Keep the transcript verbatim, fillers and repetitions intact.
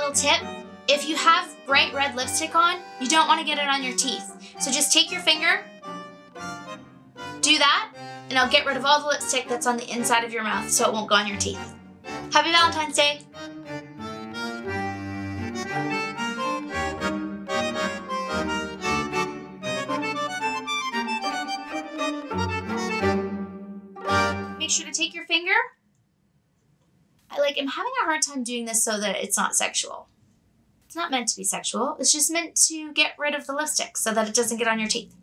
little tip. If you have bright red lipstick on, you don't want to get it on your teeth. So just take your finger, do that, and I'll get rid of all the lipstick that's on the inside of your mouth so it won't go on your teeth. Happy Valentine's Day! Make sure to take your finger. I like, I'm having a hard time doing this so that it's not sexual. It's not meant to be sexual. It's just meant to get rid of the lipstick so that it doesn't get on your teeth.